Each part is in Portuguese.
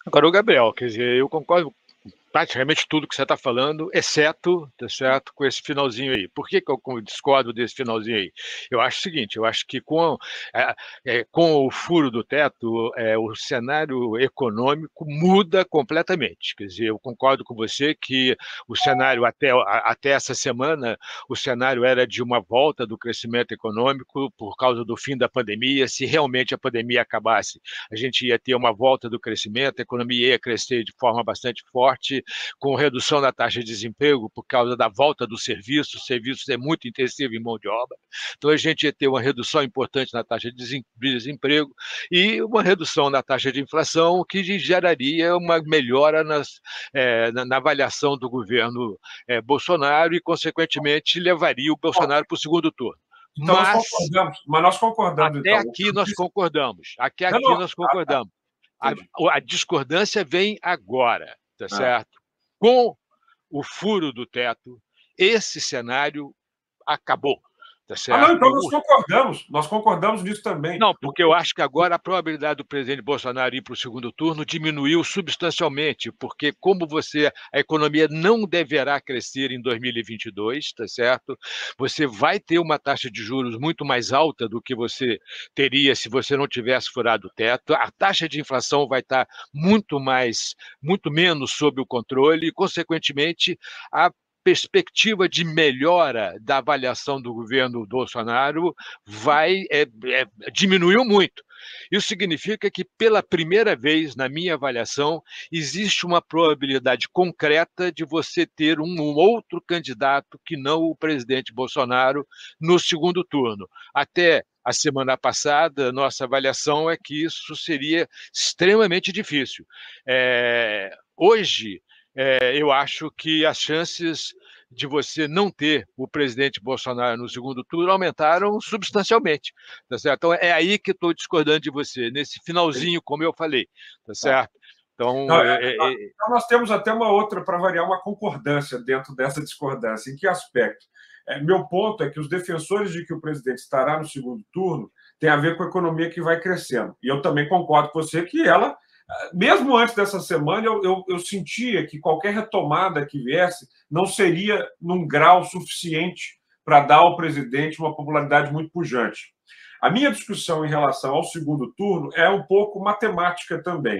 Agora, o Gabriel, quer dizer, eu concordo praticamente tudo que você está falando, exceto, tá certo, com esse finalzinho aí. Por que eu discordo desse finalzinho aí? Eu acho o seguinte, eu acho que é, com o furo do teto, o cenário econômico muda completamente. Quer dizer, eu concordo com você que o cenário até essa semana, o cenário era de uma volta do crescimento econômico por causa do fim da pandemia. Se realmente a pandemia acabasse, a gente ia ter uma volta do crescimento, a economia ia crescer de forma bastante forte, com redução da taxa de desemprego por causa da volta do serviço. O serviço é muito intensivo em mão de obra. Então, a gente ia ter uma redução importante na taxa de desemprego e uma redução na taxa de inflação, que geraria uma melhora na avaliação do governo Bolsonaro e, consequentemente, levaria o Bolsonaro para o segundo turno. Então, nós concordamos, até então. aqui nós concordamos. Até Não, aqui não, nós concordamos. A discordância vem agora, tá certo? Com o furo do teto, esse cenário acabou, tá certo? Não, então nós concordamos nisso também. Não, porque eu acho que agora a probabilidade do presidente Bolsonaro ir para o segundo turno diminuiu substancialmente, porque a economia não deverá crescer em 2022, tá certo? Você vai ter uma taxa de juros muito mais alta do que você teria se você não tivesse furado o teto. A taxa de inflação vai estar muito menos sob o controle e, consequentemente, a perspectiva de melhora da avaliação do governo Bolsonaro diminuiu muito. Isso significa que, pela primeira vez, na minha avaliação, existe uma probabilidade concreta de você ter um outro candidato que não o presidente Bolsonaro no segundo turno. Até a semana passada, nossa avaliação é que isso seria extremamente difícil. Hoje, eu acho que as chances de você não ter o presidente Bolsonaro no segundo turno aumentaram substancialmente, tá certo? Então, é aí que estou discordando de você, nesse finalzinho, como eu falei, tá certo? Então, então nós temos até uma outra, para variar, uma concordância dentro dessa discordância. Em que aspecto? Meu ponto é que os defensores de que o presidente estará no segundo turno tem a ver com a economia que vai crescendo. E eu também concordo com você que ela, mesmo antes dessa semana, eu sentia que qualquer retomada que viesse não seria num grau suficiente para dar ao presidente uma popularidade muito pujante. A minha discussão em relação ao segundo turno é um pouco matemática também.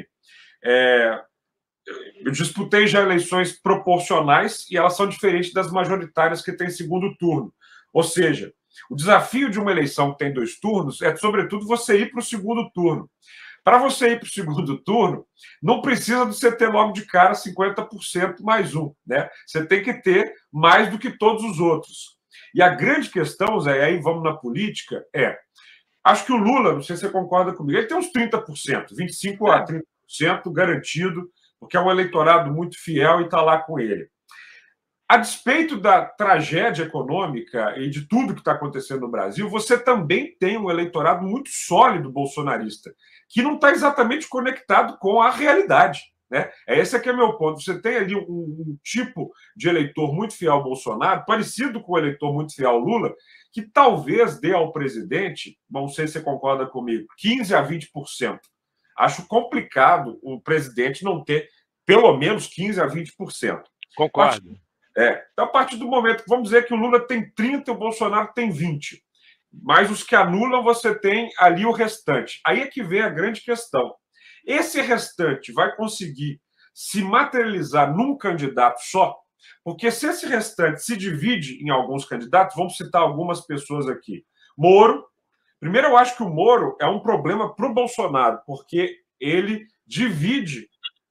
Eu disputei já eleições proporcionais e elas são diferentes das majoritárias que têm segundo turno. Ou seja, o desafio de uma eleição que tem 2 turnos é, sobretudo, você ir para o segundo turno. Para você ir para o segundo turno, não precisa de você ter logo de cara 50% mais um, né? Você tem que ter mais do que todos os outros. E a grande questão, Zé, aí vamos na política, acho que o Lula, não sei se você concorda comigo, ele tem uns 30%, 25% a 30% garantido, porque é um eleitorado muito fiel e está lá com ele. A despeito da tragédia econômica e de tudo que está acontecendo no Brasil, você também tem um eleitorado muito sólido bolsonarista, que não está exatamente conectado com a realidade. Né? Esse aqui é meu ponto. Você tem ali um tipo de eleitor muito fiel ao Bolsonaro, parecido com o eleitor muito fiel ao Lula, que talvez dê ao presidente, não sei se você concorda comigo, 15% a 20%. Acho complicado o presidente não ter pelo menos 15% a 20%. Concordo. Então, a partir do momento que vamos dizer que o Lula tem 30% e o Bolsonaro tem 20%, mas os que anulam, você tem ali o restante. Aí é que vem a grande questão. Esse restante vai conseguir se materializar num candidato só? Porque se esse restante se divide em alguns candidatos, vamos citar algumas pessoas aqui. Moro. Primeiro, eu acho que o Moro é um problema para o Bolsonaro, porque ele divide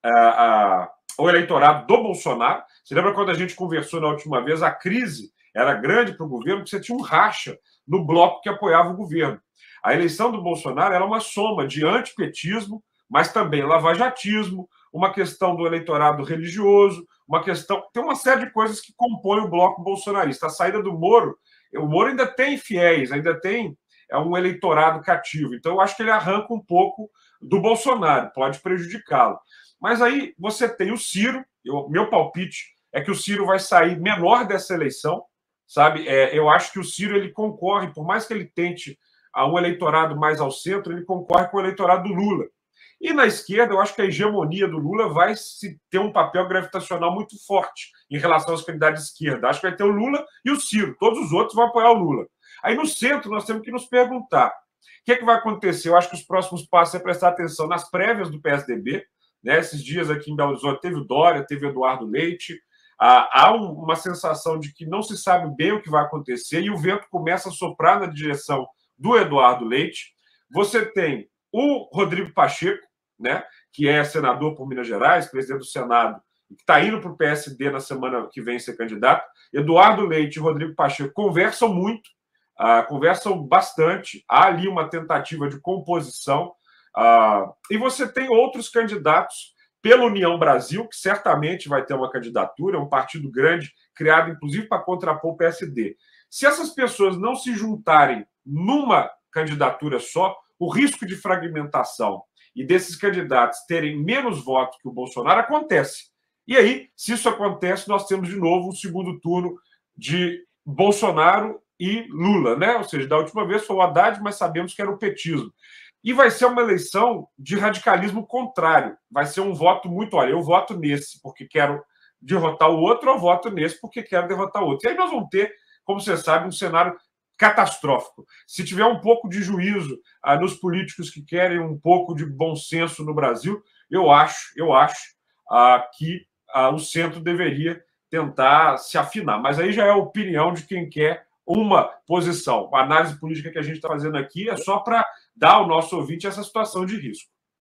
o eleitorado do Bolsonaro. Você lembra quando a gente conversou na última vez, a crise era grande para o governo, porque você tinha um racha no bloco que apoiava o governo. A eleição do Bolsonaro era uma soma de antipetismo, mas também lavajatismo, uma questão do eleitorado religioso, uma questão... Tem uma série de coisas que compõem o bloco bolsonarista. A saída do Moro, o Moro ainda tem fiéis, ainda tem um eleitorado cativo. Então, eu acho que ele arranca um pouco do Bolsonaro, pode prejudicá-lo. Mas aí você tem o Ciro, meu palpite é que o Ciro vai sair menor dessa eleição, sabe? Eu acho que o Ciro ele concorre, por mais que ele tente a um eleitorado mais ao centro, ele concorre com o eleitorado do Lula. E na esquerda, eu acho que a hegemonia do Lula vai ter um papel gravitacional muito forte em relação aos candidatos de esquerda. Acho que vai ter o Lula e o Ciro. Todos os outros vão apoiar o Lula. Aí no centro, nós temos que nos perguntar: o que é que vai acontecer? Eu acho que os próximos passos é prestar atenção nas prévias do PSDB. Né? Esses dias aqui em Belo Horizonte teve o Dória, teve o Eduardo Leite. Há uma sensação de que não se sabe bem o que vai acontecer e o vento começa a soprar na direção do Eduardo Leite. Você tem o Rodrigo Pacheco, né, que é senador por Minas Gerais, presidente do Senado, que está indo para o PSD na semana que vem ser candidato. Eduardo Leite e Rodrigo Pacheco conversam muito, conversam bastante. Há ali uma tentativa de composição. E você tem outros candidatos pela União Brasil, que certamente vai ter uma candidatura, um partido grande, criado inclusive para contrapor o PSD. Se essas pessoas não se juntarem numa candidatura só, o risco de fragmentação e desses candidatos terem menos votos que o Bolsonaro acontece. E aí, se isso acontece, nós temos de novo um segundo turno de Bolsonaro e Lula, né? Ou seja, da última vez foi o Haddad, mas sabemos que era o petismo. E vai ser uma eleição de radicalismo contrário. Vai ser um voto muito, olha, eu voto nesse porque quero derrotar o outro, ou voto nesse porque quero derrotar o outro. E aí nós vamos ter, como você sabe, um cenário catastrófico. Se tiver um pouco de juízo nos políticos que querem um pouco de bom senso no Brasil, eu acho que o centro deveria tentar se afinar. Mas aí já é a opinião de quem quer uma posição. A análise política que a gente está fazendo aqui é só para dar ao nosso ouvinte essa situação de risco.